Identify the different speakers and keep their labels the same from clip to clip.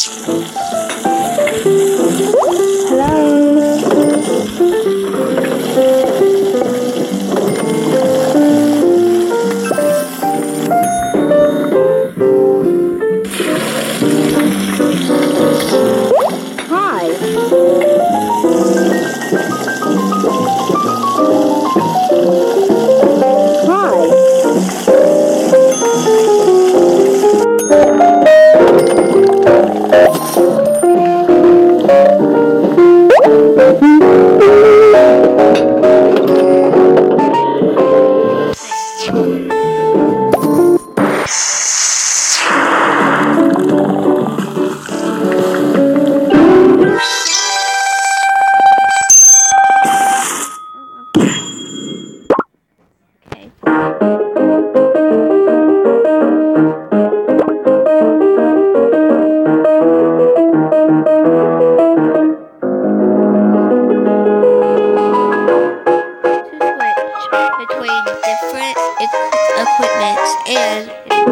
Speaker 1: Between different equipment and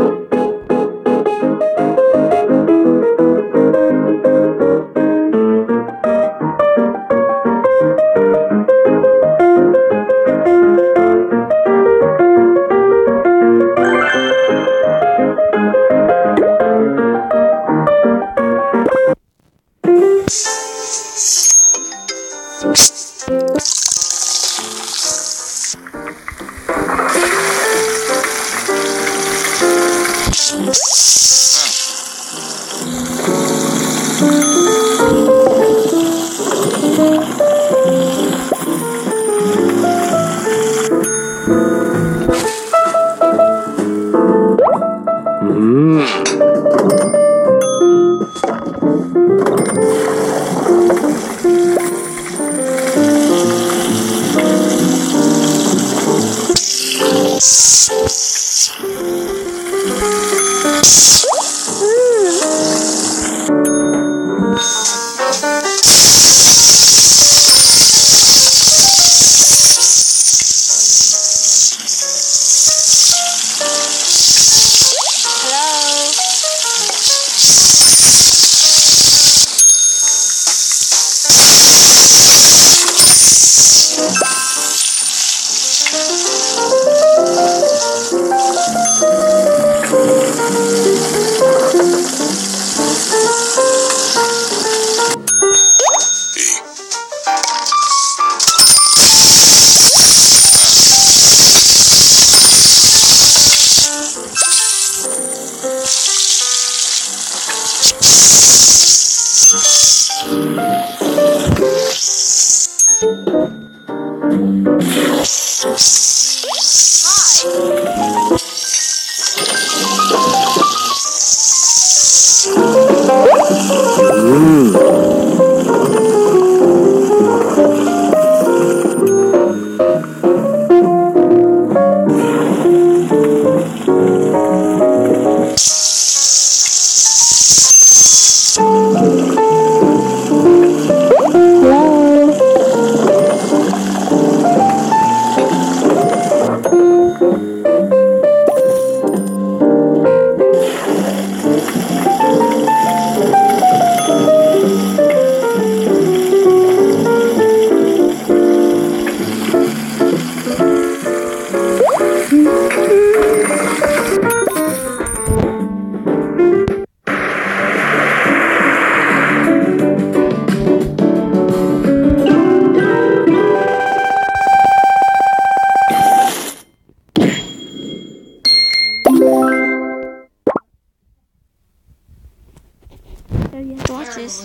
Speaker 1: you have to watch this.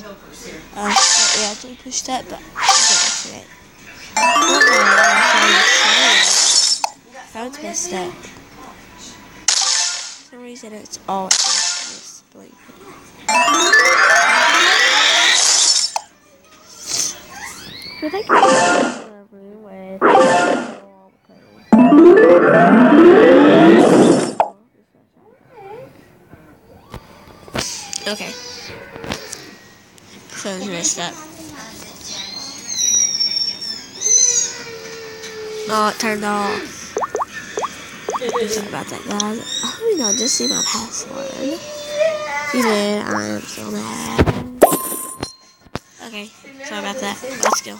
Speaker 1: We actually pushed that, but I didn't it. I don't know how to twist that. For some reason, it's all display. I think a room with okay. So it's messed up. Oh, it turned off. Sorry about that, guys. I don't know, just see my password. She did. I am so mad. Okay, sorry about that. Let's go.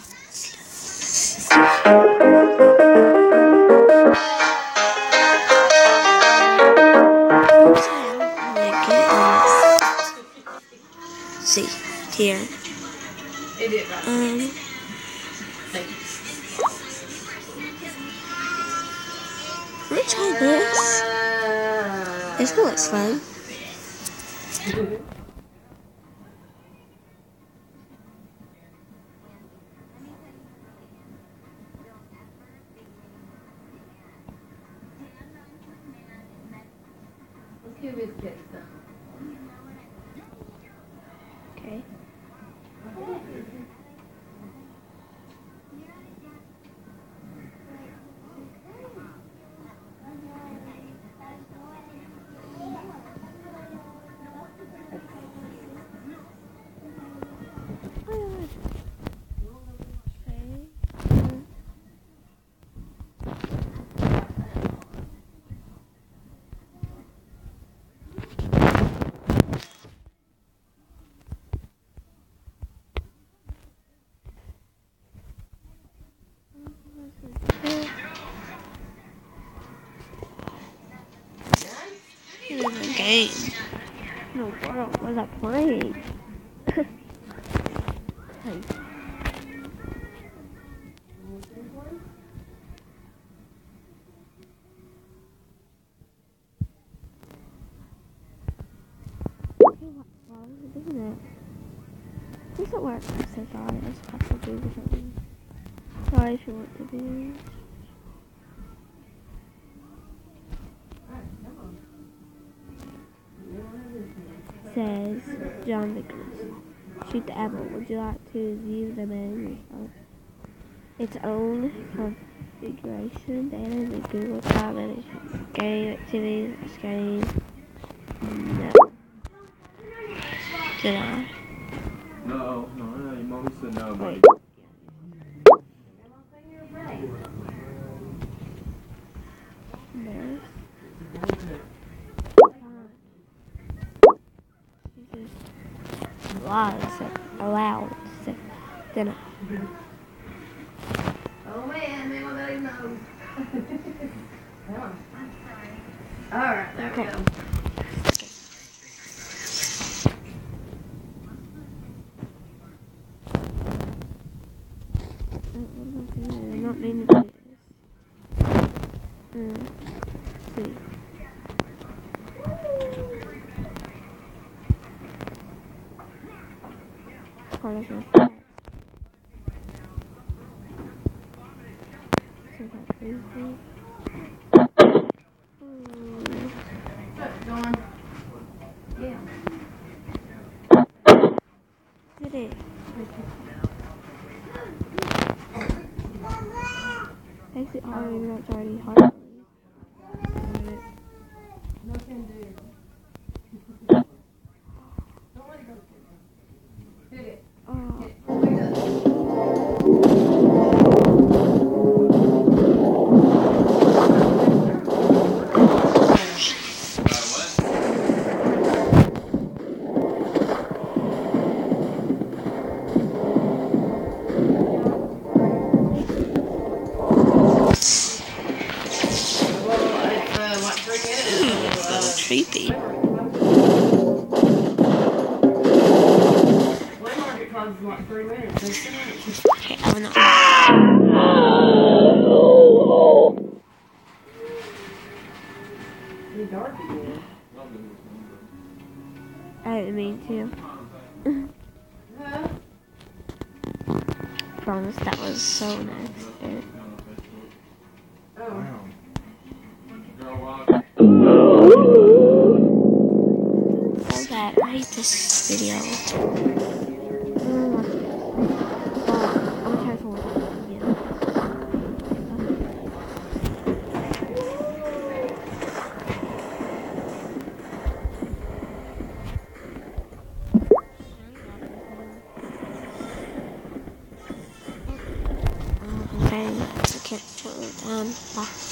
Speaker 1: See here. Let me try this. This one looks fun.
Speaker 2: Let's give this kid some.
Speaker 1: Okay. It is a game. No, what was I playing? Hey. Why was it doing that? Please don't work. I'm so sorry. I just have to do something. Sorry if you want to do. Says John Vickers. Shoot the apple. Would you like to view the menu of its own configuration data in the Google Cloud Manager? Game activities, game. No. Did I?
Speaker 3: No, your mommy said no, buddy.
Speaker 1: There's allowed dinner.
Speaker 2: Oh man, they won't let him know. Alright, there we go.
Speaker 1: I'm not meaning to do this. See. Colors are bad. So that's easy.
Speaker 2: Dawn. Yeah.
Speaker 1: Did it? Makes it hard even though it's already hard.
Speaker 2: No can do. Don't let it go. Hit it.
Speaker 1: Oh. Creepy.
Speaker 2: What, 3 minutes?
Speaker 1: Okay, I will not.
Speaker 2: It's dark again.
Speaker 1: I didn't mean to.
Speaker 2: Huh?
Speaker 1: Promise that was so nice.
Speaker 2: Oh.
Speaker 1: So bad. I hate this video. I'm gonna try to watch it again. Okay, I can't turn it down.